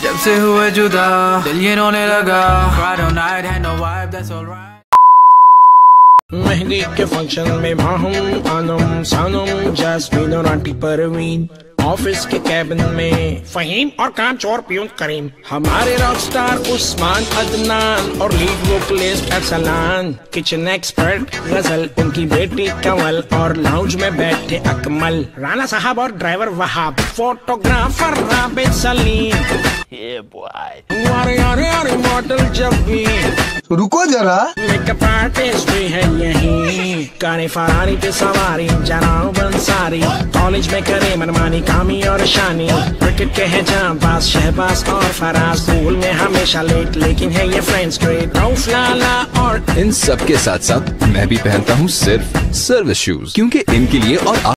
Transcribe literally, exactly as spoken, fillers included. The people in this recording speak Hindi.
जब से हुए जुदा दिल ये रोने लगा। Friday night had no vibe, that's alright। Mehndi के फंक्शन में माहूम आनम सानम जैस्मीन और आंटी परवीन, ऑफिस के कैबिन में फहीम और काम चोर प्यून करीम, हमारे रॉक स्टार उस्मान अदनान और lead vocalist Arsalan, kitchen expert Ghazal उनकी बेटी कंवल और लाउंज में बैठे अकमल, राना साहब और driver Wahab, photographer Rabid Saleem. Yeah, boy। वारे यारे यारे मॉडल जब भी रुको जरा, मेकअप आर्टिस्ट भी है यही, गाने फरारी पे सवारी जनाओ बंसारी, कॉलेज में करे मनमानी कामी और शानी, क्रिकेट के हैं जांबाज शहबाज और फराज, स्कूल में हमेशा लेट लेकिन है ये फ्रेंड्स ग्रेट, रऊफ लाला और इन सब के साथ साथ मैं भी पहनता हूँ सिर्फ सर्विस शूज, क्योंकि इनके लिए और